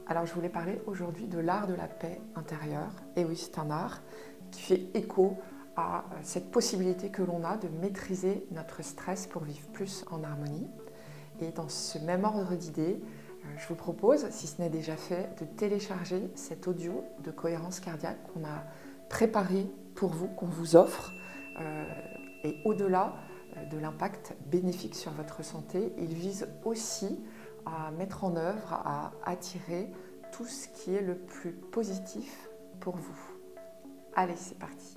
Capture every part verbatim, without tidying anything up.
Alors je voulais parler aujourd'hui de l'art de la paix intérieure. Et oui, c'est un art qui fait écho à cette possibilité que l'on a de maîtriser notre stress pour vivre plus en harmonie. Et dans ce même ordre d'idées, je vous propose, si ce n'est déjà fait, de télécharger cet audio de cohérence cardiaque qu'on a préparé pour vous, qu'on vous offre. Euh, et au-delà de l'impact bénéfique sur votre santé, il vise aussi à mettre en œuvre, à attirer tout ce qui est le plus positif pour vous. Allez, c'est parti.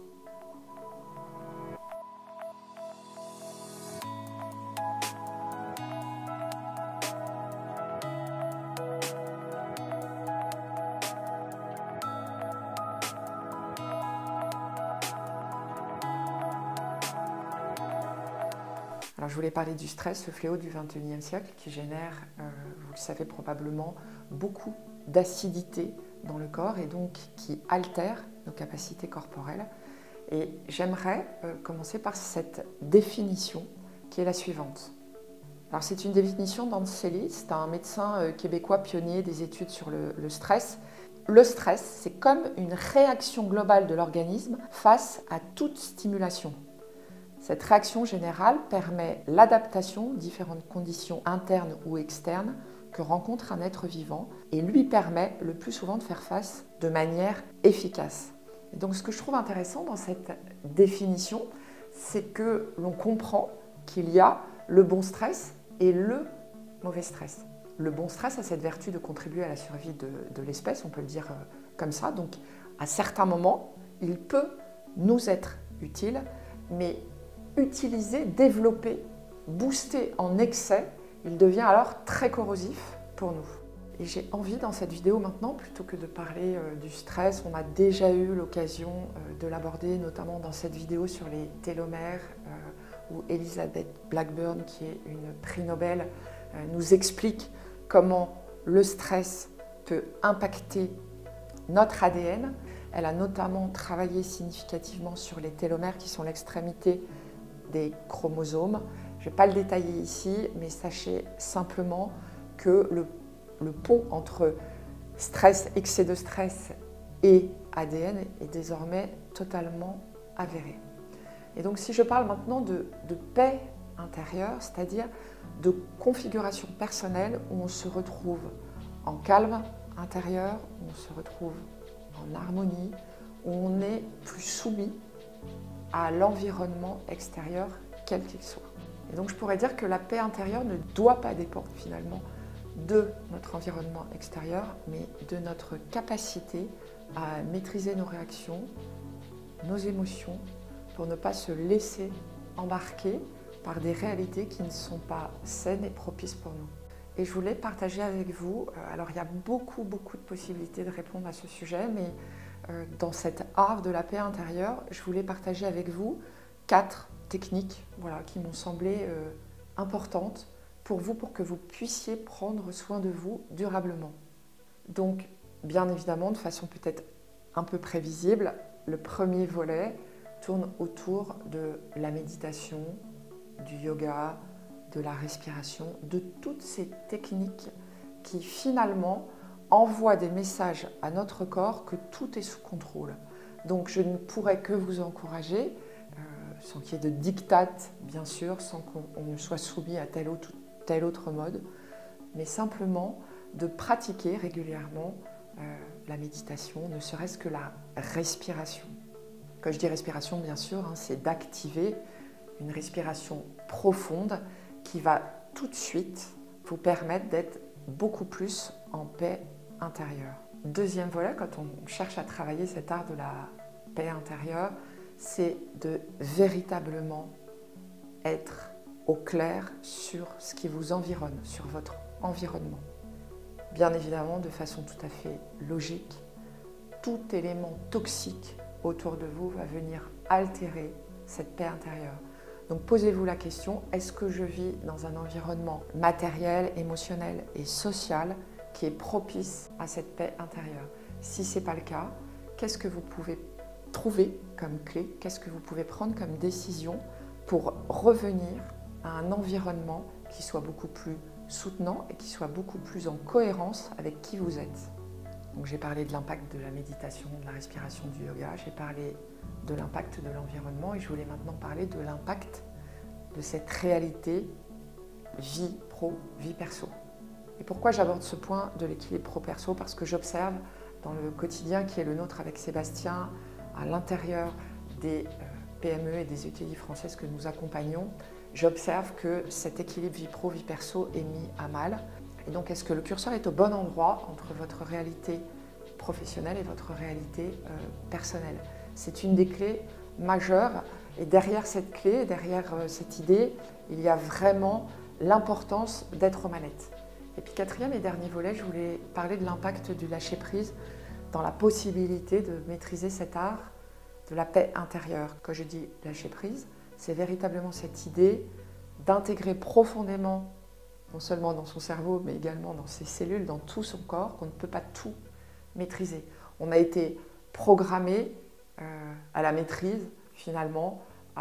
Alors, je voulais parler du stress, ce fléau du vingt et unième siècle qui génère, euh, vous le savez probablement, beaucoup d'acidité dans le corps et donc qui altère nos capacités corporelles. Et j'aimerais euh, commencer par cette définition qui est la suivante. Alors, c'est une définition d'Anselli, c'est un médecin euh, québécois pionnier des études sur le, le stress. Le stress, c'est comme une réaction globale de l'organisme face à toute stimulation. Cette réaction générale permet l'adaptation aux différentes conditions internes ou externes que rencontre un être vivant et lui permet le plus souvent de faire face de manière efficace. Et donc ce que je trouve intéressant dans cette définition, c'est que l'on comprend qu'il y a le bon stress et le mauvais stress. Le bon stress a cette vertu de contribuer à la survie de, de l'espèce, on peut le dire comme ça. Donc à certains moments, il peut nous être utile, mais utilisé, développé, boosté en excès, il devient alors très corrosif pour nous. Et j'ai envie dans cette vidéo maintenant, plutôt que de parler euh, du stress, on a déjà eu l'occasion euh, de l'aborder, notamment dans cette vidéo sur les télomères, euh, où Elizabeth Blackburn, qui est une prix Nobel, euh, nous explique comment le stress peut impacter notre A D N. Elle a notamment travaillé significativement sur les télomères, qui sont l'extrémité des chromosomes. Je ne vais pas le détailler ici, mais sachez simplement que le, le pont entre stress, excès de stress et A D N est désormais totalement avéré. Et donc si je parle maintenant de, de paix intérieure, c'est-à-dire de configuration personnelle où on se retrouve en calme intérieur, où on se retrouve en harmonie, où on est plus soumis à l'environnement extérieur, quel qu'il soit. Et donc je pourrais dire que la paix intérieure ne doit pas dépendre finalement de notre environnement extérieur, mais de notre capacité à maîtriser nos réactions, nos émotions, pour ne pas se laisser embarquer par des réalités qui ne sont pas saines et propices pour nous. Et je voulais partager avec vous, alors il y a beaucoup, beaucoup de possibilités de répondre à ce sujet, mais dans cet art de la paix intérieure, je voulais partager avec vous quatre techniques voilà, qui m'ont semblé euh, importantes pour vous, pour que vous puissiez prendre soin de vous durablement. Donc, bien évidemment, de façon peut-être un peu prévisible, le premier volet tourne autour de la méditation, du yoga, de la respiration, de toutes ces techniques qui finalement envoie des messages à notre corps que tout est sous contrôle. Donc je ne pourrais que vous encourager, euh, sans qu'il y ait de diktat bien sûr, sans qu'on ne soit soumis à tel autre, tel autre mode, mais simplement de pratiquer régulièrement euh, la méditation, ne serait-ce que la respiration. Quand je dis respiration, bien sûr, hein, c'est d'activer une respiration profonde qui va tout de suite vous permettre d'être beaucoup plus en paix intérieure. Deuxième volet, quand on cherche à travailler cet art de la paix intérieure, c'est de véritablement être au clair sur ce qui vous environne, sur votre environnement. Bien évidemment, de façon tout à fait logique, tout élément toxique autour de vous va venir altérer cette paix intérieure. Donc posez-vous la question, est-ce que je vis dans un environnement matériel, émotionnel et social qui est propice à cette paix intérieure? Si ce n'est pas le cas, qu'est-ce que vous pouvez trouver comme clé? Qu'est-ce que vous pouvez prendre comme décision pour revenir à un environnement qui soit beaucoup plus soutenant et qui soit beaucoup plus en cohérence avec qui vous êtes? Donc j'ai parlé de l'impact de la méditation, de la respiration, du yoga, j'ai parlé de l'impact de l'environnement et je voulais maintenant parler de l'impact de cette réalité vie pro, vie perso. Et pourquoi j'aborde ce point de l'équilibre pro-perso? Parce que j'observe dans le quotidien qui est le nôtre avec Sébastien, à l'intérieur des P M E et des E T I françaises que nous accompagnons, j'observe que cet équilibre vie pro, vie perso est mis à mal. Et donc, est-ce que le curseur est au bon endroit entre votre réalité professionnelle et votre réalité euh, personnelle? C'est une des clés majeures. Et derrière cette clé, derrière euh, cette idée, il y a vraiment l'importance d'être aux manettes. Et puis, quatrième et dernier volet, je voulais parler de l'impact du lâcher-prise dans la possibilité de maîtriser cet art de la paix intérieure. Quand je dis lâcher-prise, c'est véritablement cette idée d'intégrer profondément, non seulement dans son cerveau, mais également dans ses cellules, dans tout son corps, qu'on ne peut pas tout maîtriser. On a été programmé euh, à la maîtrise, finalement,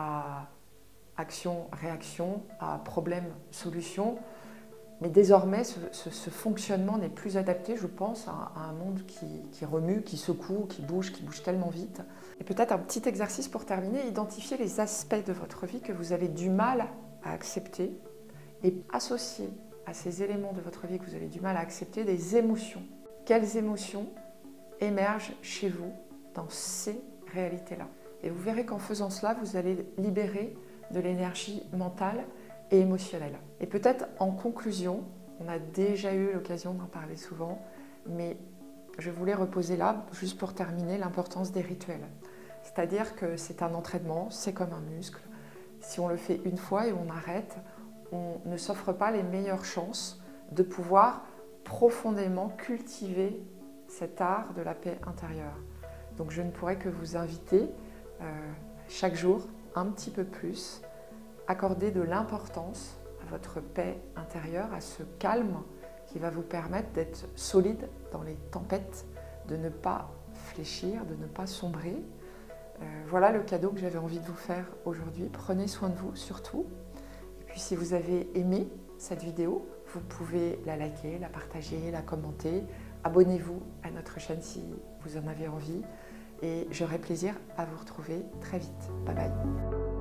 à action-réaction, à problème-solution. Mais désormais, ce, ce, ce fonctionnement n'est plus adapté, je pense, à, à un monde qui, qui remue, qui secoue, qui bouge, qui bouge tellement vite. Et peut-être un petit exercice pour terminer, identifier les aspects de votre vie que vous avez du mal à accepter et associer à ces éléments de votre vie que vous avez du mal à accepter des émotions. Quelles émotions émergent chez vous dans ces réalités-là? Et vous verrez qu'en faisant cela, vous allez libérer de l'énergie mentale et émotionnelle. Et peut-être en conclusion, on a déjà eu l'occasion d'en parler souvent, mais je voulais reposer là, juste pour terminer, l'importance des rituels. C'est-à-dire que c'est un entraînement, c'est comme un muscle. Si on le fait une fois et on arrête, on ne s'offre pas les meilleures chances de pouvoir profondément cultiver cet art de la paix intérieure. Donc je ne pourrais que vous inviter euh, chaque jour un petit peu plus, accorder de l'importance à votre paix intérieure, à ce calme qui va vous permettre d'être solide dans les tempêtes, de ne pas fléchir, de ne pas sombrer. Euh, voilà le cadeau que j'avais envie de vous faire aujourd'hui. Prenez soin de vous surtout. Et puis si vous avez aimé cette vidéo, vous pouvez la liker, la partager, la commenter. Abonnez-vous à notre chaîne si vous en avez envie. Et j'aurai plaisir à vous retrouver très vite. Bye bye.